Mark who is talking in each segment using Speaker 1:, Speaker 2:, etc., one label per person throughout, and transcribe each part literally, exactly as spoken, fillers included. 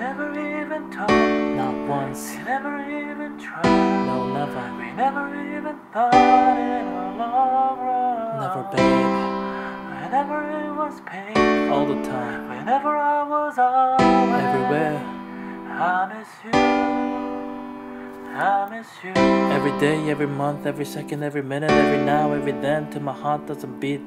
Speaker 1: never even talked,
Speaker 2: not once.
Speaker 1: we never even tried,
Speaker 2: No, never.
Speaker 1: we never even thought in a long run.
Speaker 2: Never, babe.
Speaker 1: Whenever it was painful,
Speaker 2: All the time.
Speaker 1: whenever I was away,
Speaker 2: Everywhere.
Speaker 1: I miss you, I miss you.
Speaker 2: Every day, every month, every second, every minute, every now, every then, till my heart doesn't beat.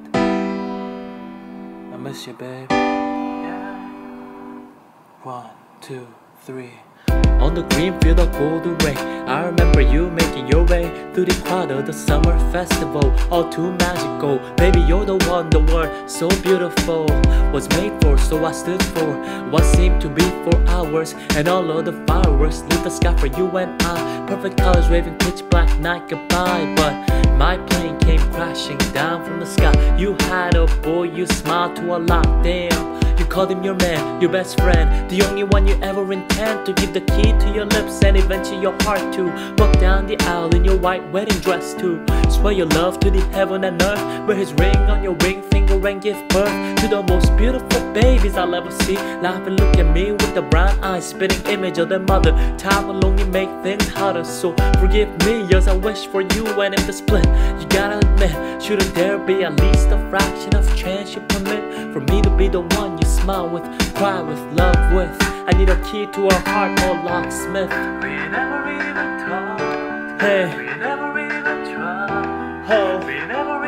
Speaker 2: I miss you, babe.
Speaker 1: Yeah.
Speaker 2: One, two, three. On the green field of golden rain, I remember you making your way through the crowd of the summer festival. All too magical. Baby, you're the one, the word so beautiful was made for, so I stood for what seemed to be four hours. And all of the fireworks lit the sky for you and I. Perfect colors waving pitch black night goodbye. But my plane came crashing down from the sky. You had a boy, you smiled to a lot, damn. You called him your man, your best friend, the only one you ever intend to give the key to your lips and eventually your heart to. Walk down the aisle in your white wedding dress to swear your love to the heaven and earth. Wear his ring on your ring finger and give birth to the most beautiful babies I'll ever see. Laugh and look at me with the brown eyes, spitting image of their mother. Time will only make things harder, so forgive me as I wish for you. And if the split, you gotta admit, shouldn't there be at least a fraction of chance you permit for me to be the one you smile with, cry with, love with? I need a key to our heart, oh locksmith.
Speaker 1: We never even talked,
Speaker 2: Hey,
Speaker 1: we never even tried,
Speaker 2: oh,
Speaker 1: we never